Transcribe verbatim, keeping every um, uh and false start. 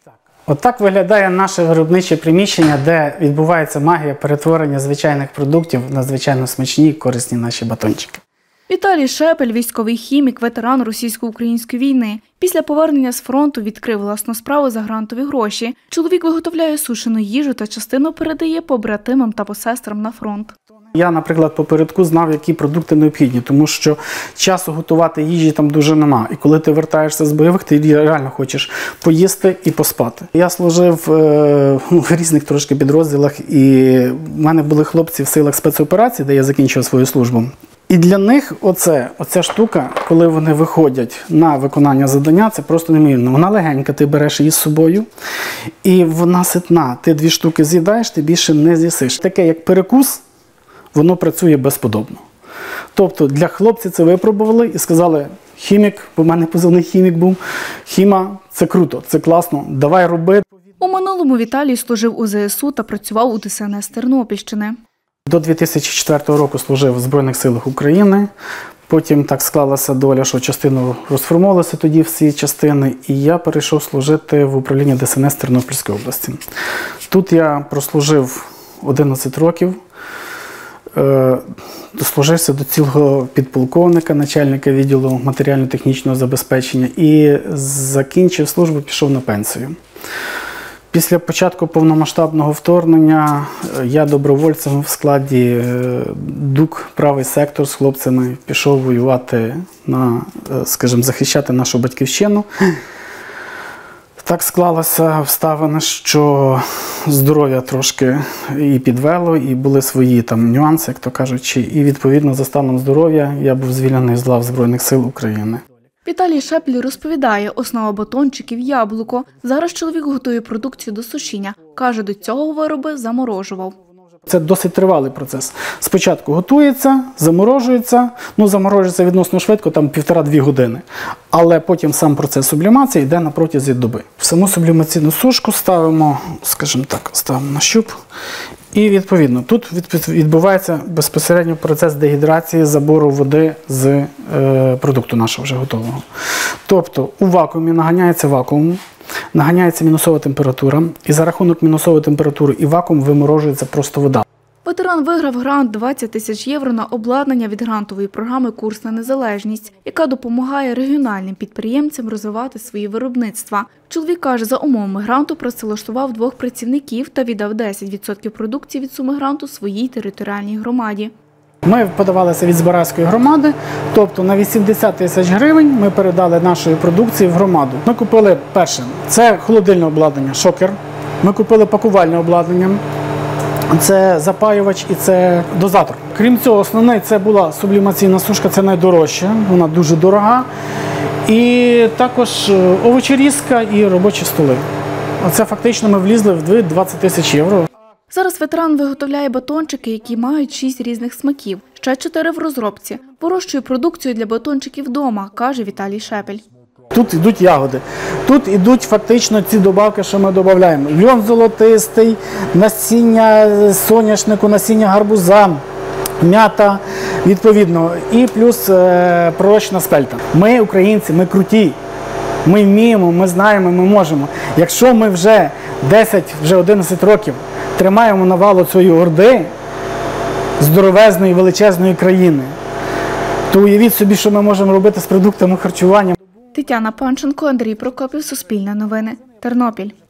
Отак виглядає наше виробниче приміщення, де відбувається магія перетворення звичайних продуктів на звичайно смачні і корисні наші батончики. Віталій Шепель – військовий хімік, ветеран російсько-української війни. Після повернення з фронту відкрив власну справу за грантові гроші. Чоловік виготовляє сушену їжу та частину передає побратимам та посестрам на фронт. Я, наприклад, попередку знав, які продукти необхідні, тому що часу готувати їжі там дуже нема. І коли ти вертаєшся з бойових, ти реально хочеш поїсти і поспати. Я служив е, в різних трошки підрозділах, і в мене були хлопці в силах спецоперацій, де я закінчив свою службу. І для них оце, оця штука, коли вони виходять на виконання завдання, це просто неймовірно. Вона легенька, ти береш її з собою, і вона ситна. Ти дві штуки з'їдаєш, ти більше не з'їсиш. Таке, як перекус, воно працює безподобно. Тобто для хлопців це випробували і сказали: хімік, бо в мене позивний хімік був, хіма, це круто, це класно, давай роби. У минулому Віталій служив у зе ес у та працював у де ес ен ес Тернопільщини. До дві тисячі четвертого року служив в Збройних силах України. Потім так склалася доля, що частину розформувалися тоді всі частини, і я перейшов служити в управління де ес ен ес Тернопільської області. Тут я прослужив одинадцять років, дослужився до цілого підполковника, начальника відділу матеріально-технічного забезпечення і закінчив службу, пішов на пенсію. Після початку повномасштабного вторгнення я добровольцем в складі ДУК «Правий сектор» з хлопцями пішов воювати, на, скажімо, захищати нашу батьківщину. Так склалося обставини, що здоров'я трошки і підвело, і були свої там нюанси, як то кажучи, і відповідно за станом здоров'я я був звільнений з лав Збройних сил України. Віталій Шепель розповідає, основа батончиків – яблуко. Зараз чоловік готує продукцію до сушіння. Каже, до цього вироби заморожував. Це досить тривалий процес. Спочатку готується, заморожується, ну заморожується відносно швидко, там півтора-дві години. Але потім сам процес сублімації йде на протязі доби. В саму сублімаційну сушку ставимо, скажімо так, ставимо на щуп. І відповідно тут відбувається безпосередньо процес дегідрації, забору води з е, продукту нашого вже готового. Тобто у вакуумі наганяється вакуум, наганяється мінусова температура, і за рахунок мінусової температури і вакуум виморожується просто вода. Ветеран виграв грант двадцять тисяч євро на обладнання від грантової програми «Курс на незалежність», яка допомагає регіональним підприємцям розвивати свої виробництва. Чоловік каже, за умовами гранту працевлаштував двох працівників та віддав десять відсотків продукції від суми гранту своїй територіальній громаді. Ми подавалися від Збаразької громади, тобто на вісімдесят тисяч гривень ми передали нашої продукції в громаду. Ми купили перше, це холодильне обладнання, шокер. Ми купили пакувальне обладнання. Це запаювач і це дозатор. Крім цього, основне це була сублімаційна сушка, це найдорожча, вона дуже дорога. І також овочерізка і робочі столи. Оце фактично ми влізли в двадцять тисяч євро. Зараз ветеран виготовляє батончики, які мають шість різних смаків. Ще чотири в розробці. Вирощує продукцію для батончиків вдома, каже Віталій Шепель. Тут йдуть ягоди, тут йдуть фактично ці добавки, що ми додаємо. Льон золотистий, насіння соняшнику, насіння гарбуза, м'ята, відповідно, і плюс е, пророщена спельта. Ми, українці, ми круті, ми вміємо, ми знаємо, ми можемо. Якщо ми вже десять, вже одинадцять років тримаємо навалу цієї орди, здоровезної, величезної країни, то уявіть собі, що ми можемо робити з продуктами харчування. Тетяна Панченко, Андрій Прокопів, Суспільне новини, Тернопіль.